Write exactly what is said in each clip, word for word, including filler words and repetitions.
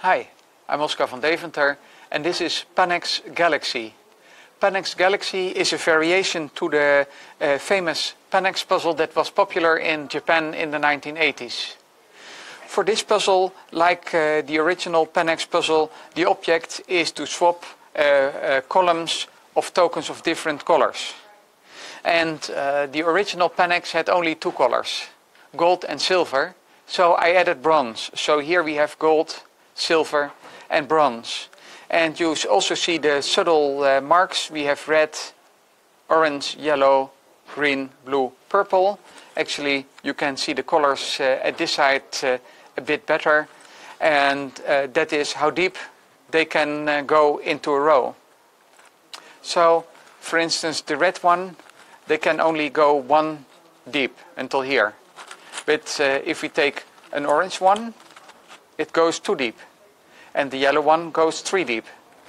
Hi, I'm Oscar van Deventer and this is Panax Galaxy. Panax Galaxy is a variation to the uh, famous Panax puzzle that was popular in Japan in the nineteen eighties. For this puzzle, like uh, the original Panax puzzle, the object is to swap uh, uh, columns of tokens of different colors. And uh, the original Panax had only two colors, gold and silver, so I added bronze. So here we have gold, silver and bronze. And you also see the subtle uh, marks. We have red, orange, yellow, green, blue, purple. Actually, you can see the colors uh, at this side uh, a bit better. And uh, that is how deep they can uh, go into a row. So, for instance, the red one, they can only go one deep until here. But uh, if we take an orange one, it goes two deep. And the yellow one goes three deep.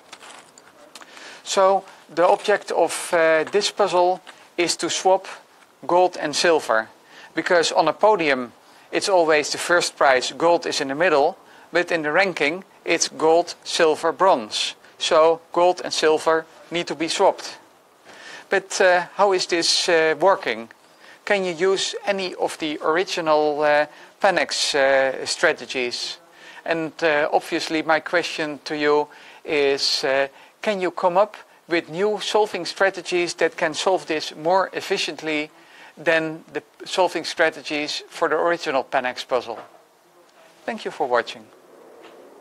So the object of uh, this puzzle is to swap gold and silver. Because on a podium, it's always the first prize, gold is in the middle. But in the ranking, it's gold, silver, bronze. So gold and silver need to be swapped. But uh, how is this uh, working? Can you use any of the original uh, Panax uh, strategies? And uh, obviously my question to you is, uh, can you come up with new solving strategies that can solve this more efficiently than the solving strategies for the original Panax puzzle? Thank you for watching.